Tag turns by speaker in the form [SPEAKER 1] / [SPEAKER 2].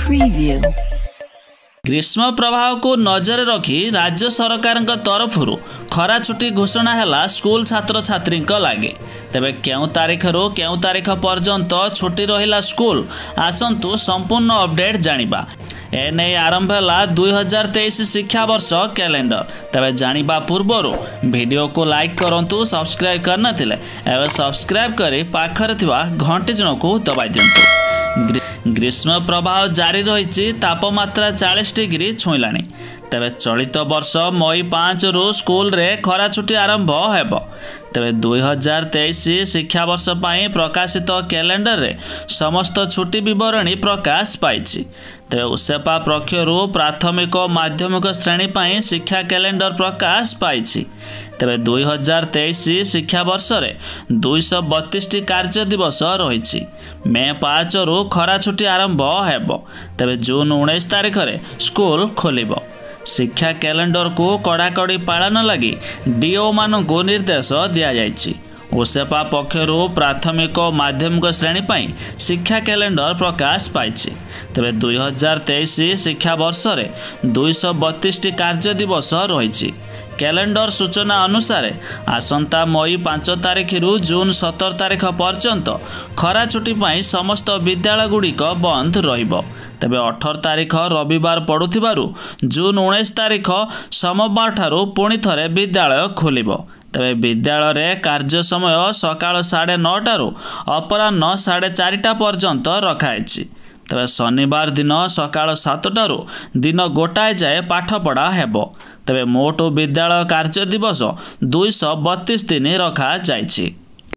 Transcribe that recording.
[SPEAKER 1] Preview.
[SPEAKER 2] ग्रीष्म प्रभाव को नजर रखी राज्य सरकार तरफरु खरा छुट्टी घोषणा है स्कूल छात्र छात्री लगे। तेबे केउ तारीख रु केउ तारीख पर्यंत छुट्टी रहिला स्कूल आसंतु संपूर्ण अपडेट जानिबा। एने आरंभ है 2023 शिक्षा वर्ष कैलेंडर। तेबे जानिबा पूर्वरु वीडियो को लाइक करंतु, सब्सक्राइब करना थिले एवं सब्सक्राइब करी पाखर थिबा घंटी चिन्ह को दबाई दियंतु। ग्रीष्म प्रभाव जारी रही, तापमात्रा 40 डिग्री छुईलाणी। तेबे चलित वर्ष मई 5 रु स्कूल रे खरा छुट्टी आरंभ हेब। तेबे 2023 शिक्षा वर्ष पाई प्रकाशित कैलेंडर रे समस्त छुट्टी विवरणी प्रकाश पाइछि। तेबे उसेपा पक्षरु प्राथमिक माध्यमिक श्रेणी पाई शिक्षा कैलेंडर प्रकाश पाइछि। तेबे 2023 शिक्षा वर्ष रे 232 कार्य दिवस रही। मे 5 रु खरा छुट्टी आरंभ हेब। तेबे जून 19 तारिख रे स्कूल खोलिबो। शिक्षा कैलेंडर को कड़ाकड़ी पालन लगी डीओ मानू निर्देश दिया जाइछि। ओसेपा पक्षरु प्राथमिक माध्यमिक श्रेणी पाई शिक्षा कैलेंडर प्रकाश पाइछि। तेबे 2023 शिक्षा वर्ष रे 232 कार्य दिवस रही। कैलेंडर सूचना अनुसार आसंता मई 5 तारिख रु जून 17 तारिख पर्यंत खरा छुट्टी पाई समस्त विद्यालय गुड़िक बंद रहिबो। तेबे 18 तारिख रविवार पड़ुथिबारु जून 19 तारिख सोमवार ठारू पुणी थरे विद्यालय खोलिबो। तेबे विद्यालय रे कार्य समय सकाळ 9:30 टारू अपराह्न 4:30 पर्यंत रखाइछि। तेबे शनिवार दिन सकाळ 7 टारू दिन गोटाए जाए पाठ पढ़ा हेबो। तेबे मोट विद्यालय कार्य दिवस 232 दिन रखा जाइछि।